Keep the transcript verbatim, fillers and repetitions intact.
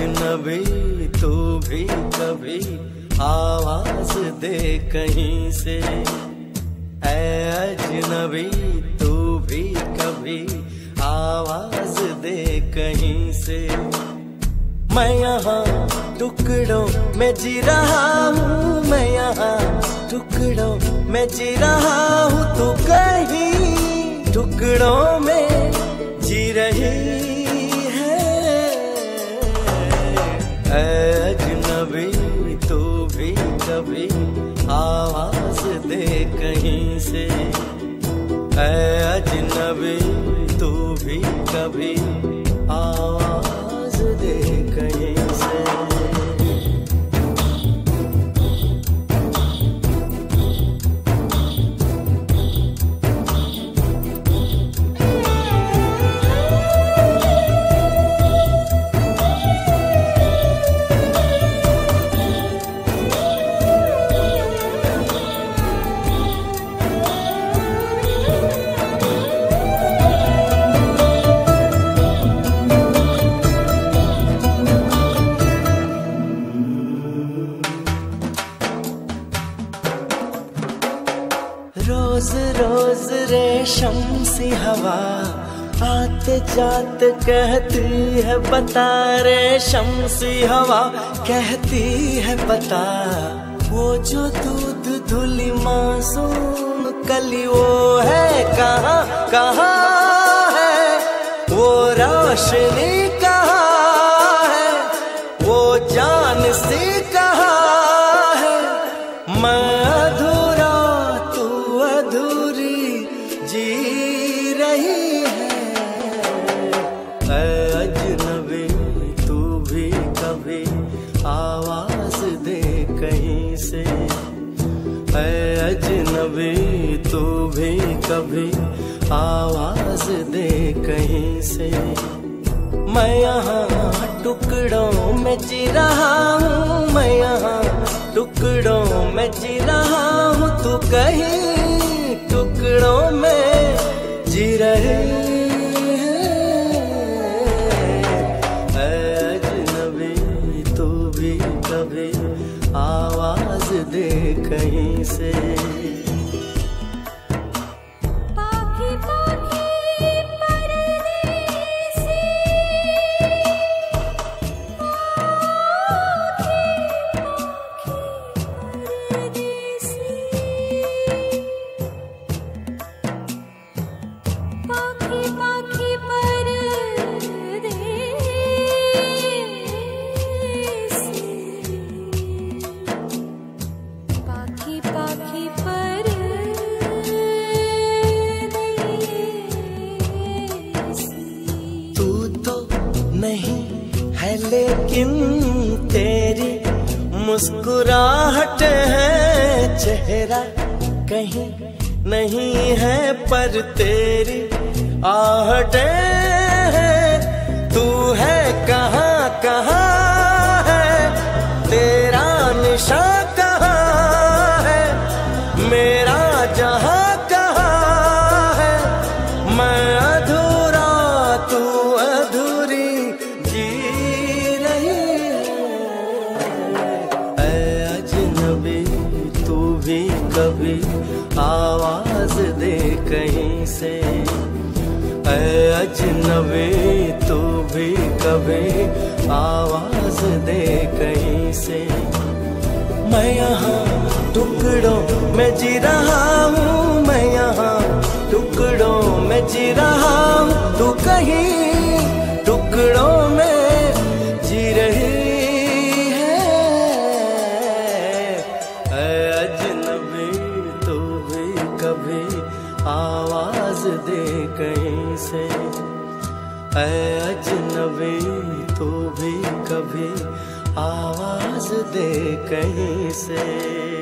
अजनबी तू भी कभी आवाज दे कहीं से, ऐ अजनबी तू भी कभी आवाज दे कहीं से। मैं यहाँ टुकड़ों में जी रहा हूँ, मैं यहाँ टुकड़ों में जी रहा हूँ, तू कहीं टुकड़ों में जी रही है। ऐ अजनबी तू भी कभी आवाज दे कहीं से, ऐ अजनबी तू भी कभी आवाज दे कहीं से। रोज रोज रेशम सी हवा आते जाते कहती है बता, रेशम सी हवा कहती है बता, वो जो दूध धुली मासूम कली वो है कहाँ कहाँ है, वो रोशनी कहाँ है, वो जान सी कहाँ है। मैं अधूरा तू अधूरी जी रही है। ऐ अजनबी तू भी कभी आवाज दे कहीं से, ऐ अजनबी तू भी कभी आवाज दे कहीं से। मैं यहाँ टुकड़ों में जी रहा हूँ, मैं यहाँ टुकड़ों में जी रहा हूँ, तू कहीं टुकड़ों में जी रही है। ऐ अजनबी तू भी कभी आवाज दे कहीं से। नहीं है लेकिन तेरी मुस्कुराहट है, चेहरा कहीं नहीं है पर तेरी आहटें हैं। तू है कहाँ कहाँ है, तेरा निशान कहाँ है, मेरा जहाँ कहाँ है। मैं अधूरा तू अधूरी जी रही है। ऐ अजनबी तू भी कभी आवाज दे कहीं से, ऐ अजनबी तू भी कभी आवाज दे कहीं से। मैं यहाँ टुकड़ों में जी रहा हूँ, मैं यहाँ टुकड़ों में जी रहा हूँ, तू कहीं टुकड़ों में जी रही है। ऐ अजनबी तू भी कभी आवाज दे कहीं से, ऐ अजनबी तू भी कभी आवाज दे कहीं से।